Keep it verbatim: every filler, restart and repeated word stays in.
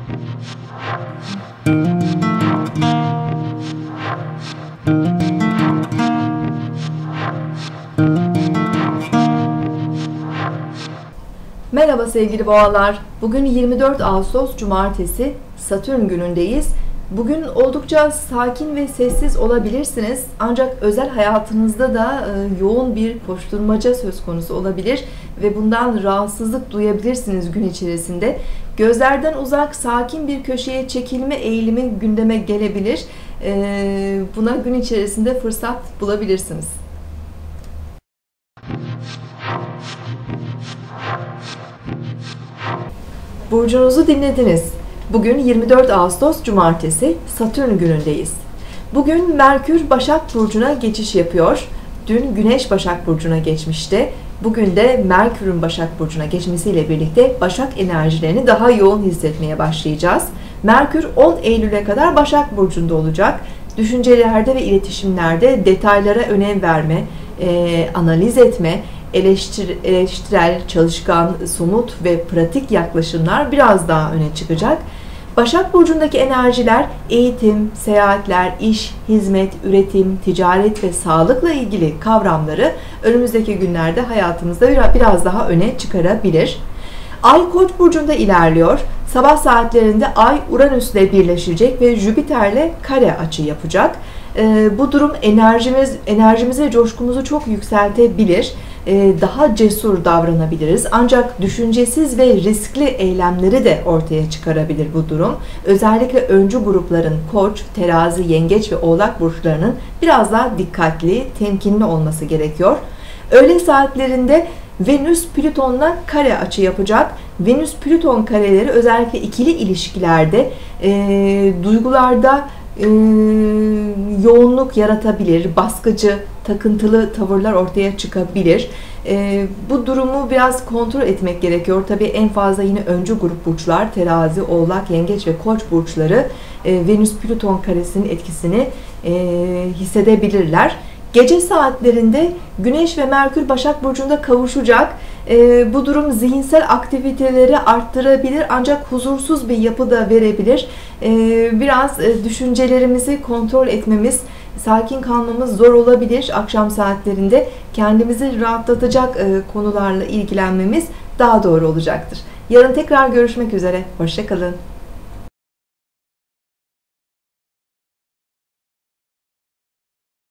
Merhaba sevgili boğalar. Bugün yirmi dört Ağustos Cumartesi, Satürn günündeyiz. Bugün oldukça sakin ve sessiz olabilirsiniz. Ancak özel hayatınızda da yoğun bir koşturmaca söz konusu olabilir ve bundan rahatsızlık duyabilirsiniz gün içerisinde. Gözlerden uzak, sakin bir köşeye çekilme eğilimi gündeme gelebilir. Buna gün içerisinde fırsat bulabilirsiniz. Burcunuzu dinlediniz. Bugün yirmi dört Ağustos Cumartesi, Satürn günündeyiz. Bugün Merkür Başak Burcu'na geçiş yapıyor. Dün Güneş Başak Burcu'na geçmişti. Bugün de Merkür'ün Başak Burcu'na geçmesiyle birlikte Başak enerjilerini daha yoğun hissetmeye başlayacağız. Merkür on Eylül'e kadar Başak Burcu'nda olacak. Düşüncelerde ve iletişimlerde detaylara önem verme, e, analiz etme, Eleştir, eleştirel, çalışkan, somut ve pratik yaklaşımlar biraz daha öne çıkacak. Başak Burcu'ndaki enerjiler eğitim, seyahatler, iş, hizmet, üretim, ticaret ve sağlıkla ilgili kavramları önümüzdeki günlerde hayatımızda biraz daha öne çıkarabilir. Ay Koç burcunda ilerliyor. Sabah saatlerinde Ay Uranüs'le birleşecek ve Jüpiter'le kare açı yapacak. Bu durum enerjimiz, enerjimizi ve coşkumuzu çok yükseltebilir. Daha cesur davranabiliriz. Ancak düşüncesiz ve riskli eylemleri de ortaya çıkarabilir bu durum. Özellikle öncü grupların Koç, Terazi, Yengeç ve Oğlak burçlarının biraz daha dikkatli, temkinli olması gerekiyor. Öğle saatlerinde Venüs Plüton'la kare açı yapacak. Venüs Plüton kareleri özellikle ikili ilişkilerde, e, duygularda e, yoğunluk yaratabilir, baskıcı, takıntılı tavırlar ortaya çıkabilir. E, bu durumu biraz kontrol etmek gerekiyor. Tabii en fazla yine öncü grup burçlar, Terazi, Oğlak, Yengeç ve Koç burçları e, Venüs Plüton karesinin etkisini e, hissedebilirler. Gece saatlerinde Güneş ve Merkür Başak Burcu'nda kavuşacak. E, bu durum zihinsel aktiviteleri arttırabilir ancak huzursuz bir yapı da verebilir. E, biraz e, düşüncelerimizi kontrol etmemiz, sakin kalmamız zor olabilir. Akşam saatlerinde kendimizi rahatlatacak e, konularla ilgilenmemiz daha doğru olacaktır. Yarın tekrar görüşmek üzere. Hoşça kalın.